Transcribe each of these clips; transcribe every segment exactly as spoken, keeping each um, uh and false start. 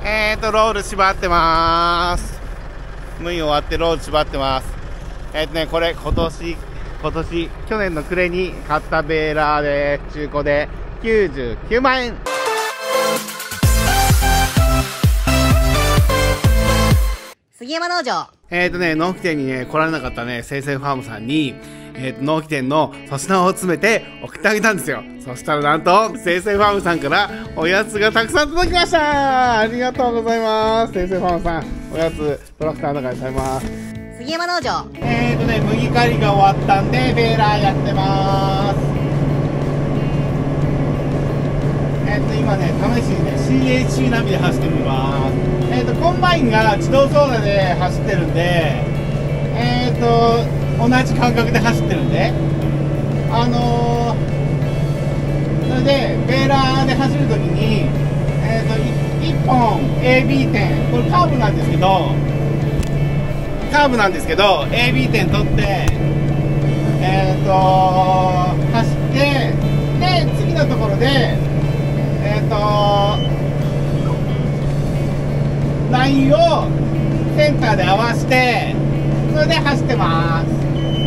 えーと、ロール縛ってまーす。縫い終わってロール縛ってます。えーとね、これ今年、今年、去年の暮れに買ったベーラーで、中古できゅうじゅうきゅうまんえん。 杉山農場。 えーとね、納期店にね、来られなかったね、生鮮ファームさんに、えーと、納期店の粗品を詰めて送ってあげたんですよ。そしたらなんと、生鮮ファームさんからおやつがたくさん届きました。ありがとうございます。生鮮ファームさん、おやつ、トラクターの中に食べます。 杉山農場。 えーとね、麦刈りが終わったんで、ベーラーやってます。えーと、今ね、試しにね、シーエイチシー ナビで走ってみます。えーと、コンバインが自動操作で走ってるんで、えーと、同じ感覚で走ってるんで、あのー、それで、ベーラーで走るときに、えーと、いっぽん エービー 点、これカーブなんですけど、カーブなんですけど、エービー 点取って、えーと、走って、で、次のところで、えーと、ラインをセンターで合わせて、それで走ってます。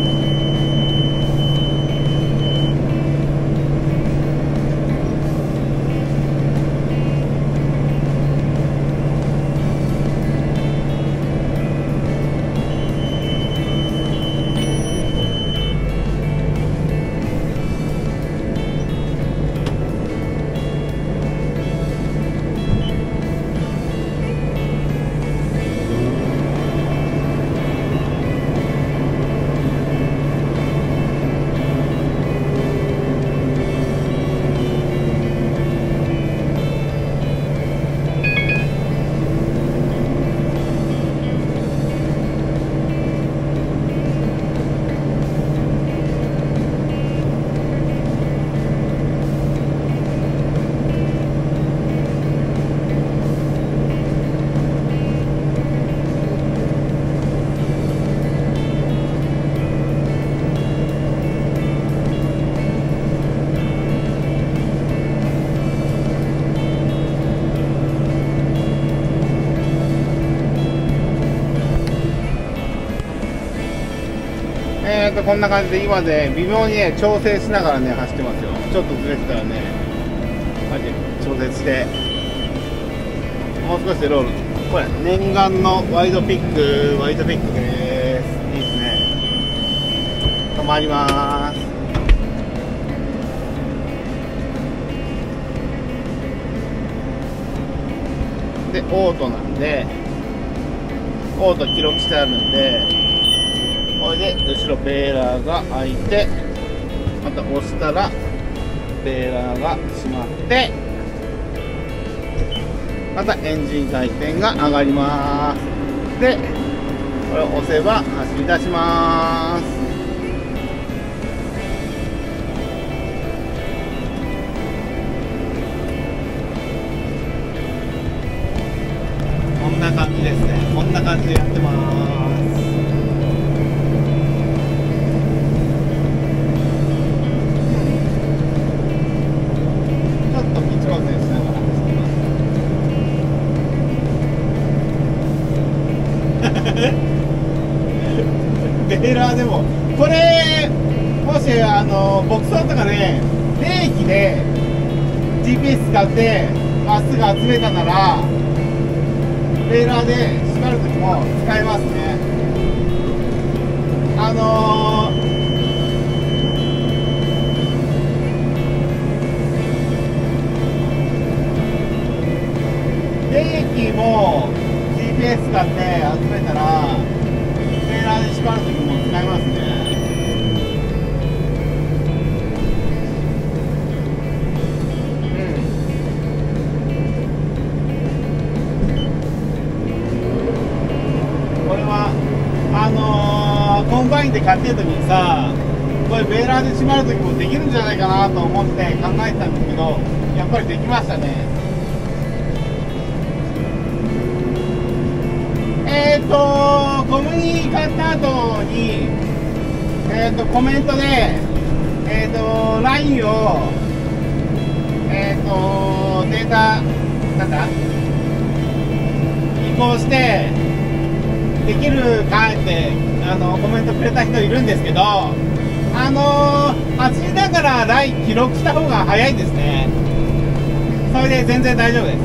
えーとこんな感じで今で微妙にね調整しながらね走ってますよ。ちょっとずれてたらねマジ調節して、もう少しでロール。これ念願のワイドピックワイドピックです。いいですね。止まります。でオートなんで、オート記録してあるんで、これで後ろベーラーが開いて、また押したらベーラーが閉まって、またエンジン回転が上がります。でこれを押せば走り出します。こんな感じですね。こんな感じでやってます。ベーラーでもこれもしあの牧草とかで冷気で ジーピーエス 使ってまっすぐ集めたならベーラーで縛るときも使えますね。あのー、冷気も ジーピーエス 使って集めたらベーラーで縛るときも使えますね。うん。これはあのー、コンバインで買ってるときにさ、これベーラーで縛るときもできるんじゃないかなと思って考えてたんですけど、やっぱりできましたね。えーと小麦買った後に、えーとコメントで、えーと ライン を、えーとデータなんだ行してできるかってあのコメントくれた人いるんですけど、あのー、走りながらライン記録した方が早いんですね。それで全然大丈夫です。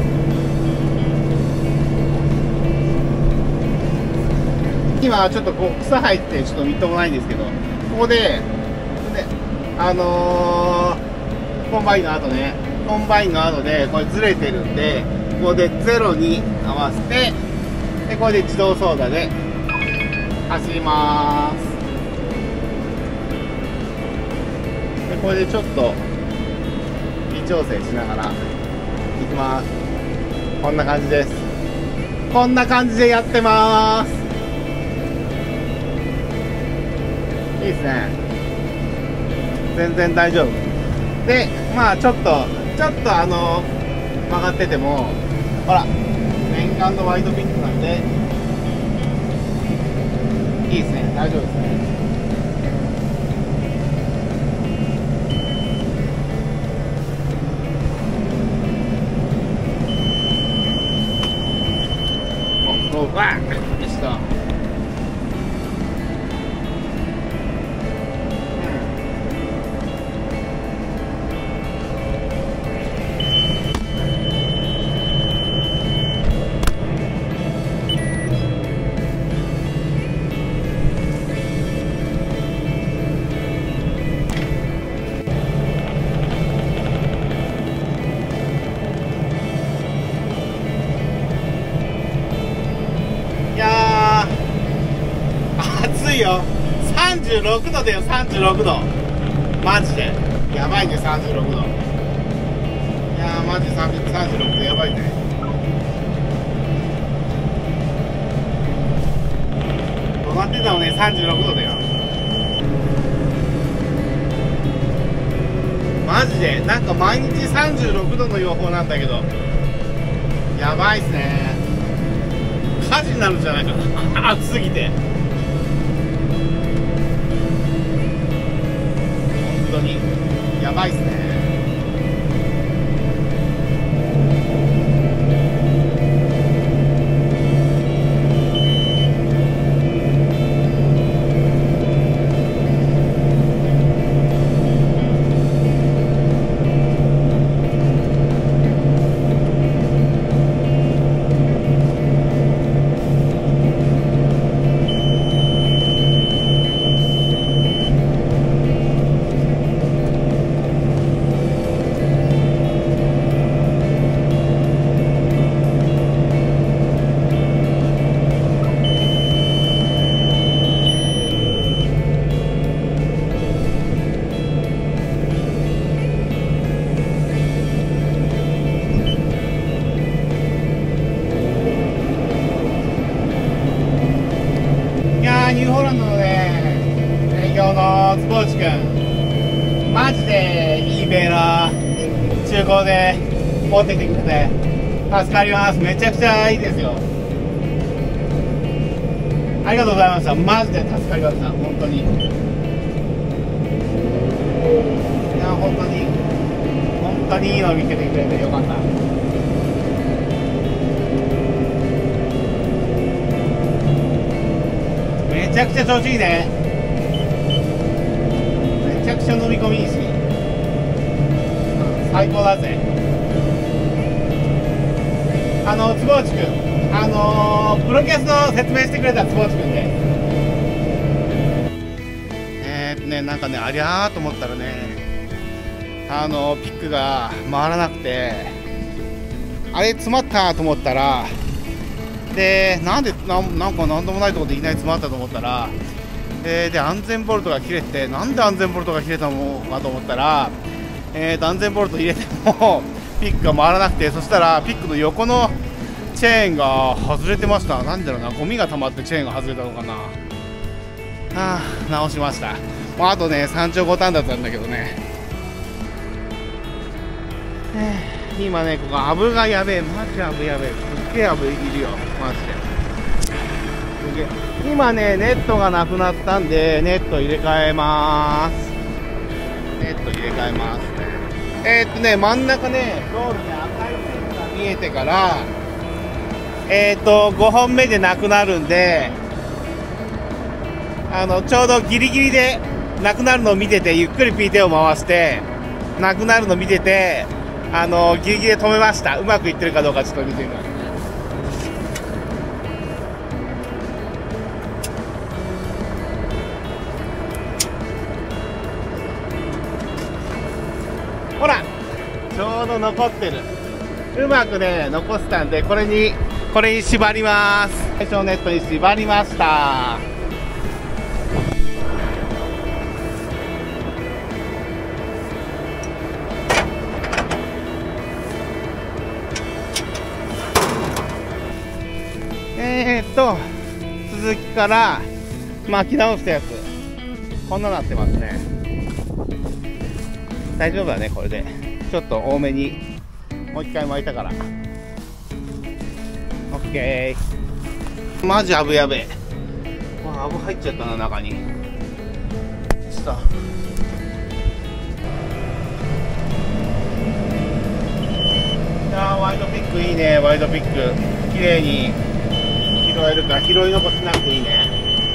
今ちょっとこう草入ってちょっとみっともないんですけど、ここで、であのー、コンバインの後ね、コンバインの後でこれずれてるんで、ここでゼロに合わせて、でこれで自動操舵で走ります。でこれでちょっと微調整しながらいきます。こんな感じです。こんな感じでやってます。いいですね。全然大丈夫で、まあちょっとちょっとあの曲がってても、ほらメインガンドワイドピックなんでいいですね。大丈夫ですね。おお、わっでした。いやー暑いよ。さんじゅうろくどだよ。さんじゅうろくどマジでやばいね。さんじゅうろくど、いやーマジさんじゅうろくどやばいね。どうなってたのね。さんじゅうろくどだよマジで。なんか毎日さんじゅうろくどの予報なんだけど、やばいっすね。火事になるんじゃないかな暑すぎて。本当にやばいっすね。ニューホランドのね、営業のスポーツくん、マジでいいベーラー中古で持ってきてくれて助かります。めちゃくちゃいいですよ。ありがとうございました。マジで助かりました。本当に、いや本当に本当にいいのを見つけてくれてよかった。めちゃくちゃ調子いいね。めちゃくちゃ飲み込みいいし、うん、最高だぜ。あの坪内くん、あのー、プロキャスの説明してくれた坪内くんで、えーっとねなんかねありゃーと思ったらね、あのー、ピックが回らなくて、あれ詰まったと思ったら、でなんでななんか何でもないところでいきなり詰まったと思ったら、でで安全ボルトが切れて、なんで安全ボルトが切れたのかと思ったら、えー、と安全ボルト入れてもピックが回らなくて、そしたらピックの横のチェーンが外れてました。なんだろうな、ゴミが溜まってチェーンが外れたのかな。はあ、直しました。まあ、あとねさんちょうごターンだったんだけどね、今ねここアブがやべえ、マジアブやべえ、すっげえアブいるよマジで。今ねネットがなくなったんでネット入れ替えます。ネット入れ替えますね。えー、っとね真ん中ね道路に赤い線が見えてから、 えっとごほんめでなくなるんで、あのちょうどギリギリでなくなるのを見てて、ゆっくり ピーティー を回してなくなるのを見てて、あのギリギリで止めました。うまくいってるかどうかちょっと見てみます。ほら、ちょうど残ってる。うまくね残したんで、これにこれに縛ります。最初のネットに縛りました。えーっと続きから巻き直したやつ、こんななってますね。大丈夫だね、これで。ちょっと多めにもう一回巻いたから OK。 マジアブやべえ。わあ、アブ入っちゃったな、中に。さあ、いやー、ワイドピックいいね。ワイドピック綺麗に拾えるから、拾い残しなくていいね。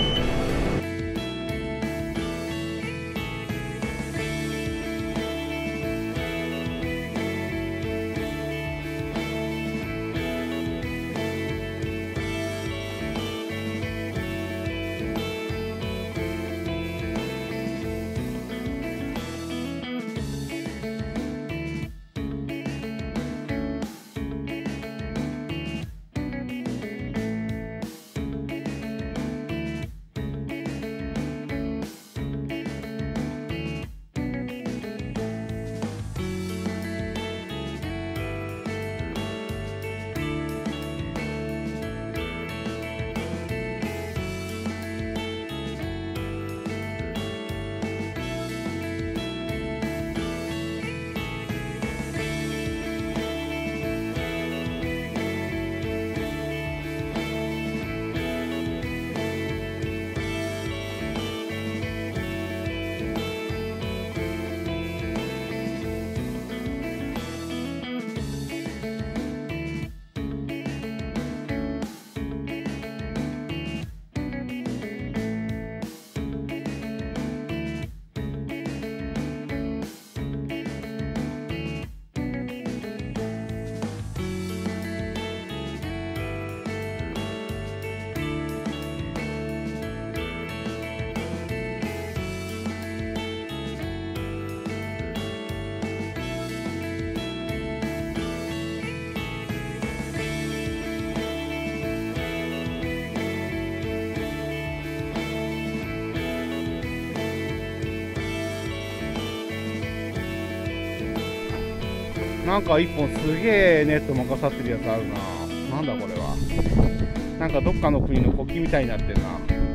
なんか一本すげえネット任さってるやつあるな。なんだこれは。なんかどっかの国の国旗みたいになってるな。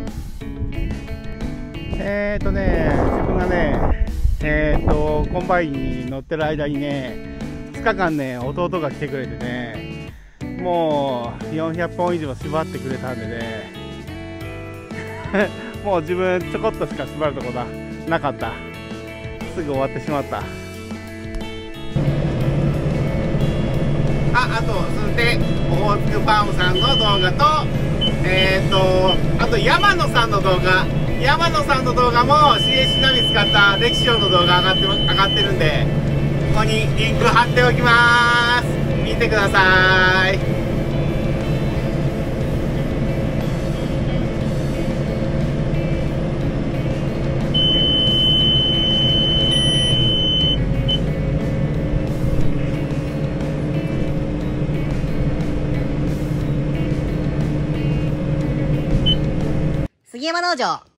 えーとね、自分がね、えーと、コンバインに乗ってる間にね、ふつかかんね、弟が来てくれてね、もうよんひゃっぽん以上縛ってくれたんでね、もう自分ちょこっとしか縛るとこなかった。すぐ終わってしまった。あ、あと、それで、オホーツクファームさんの動画と、えーと、あと山野さんの動画、山野さんの動画も シーエイチ ナビ使った歴史上の動画上がって上がってるんで、ここにリンク貼っておきます。見てください。 杉山農場。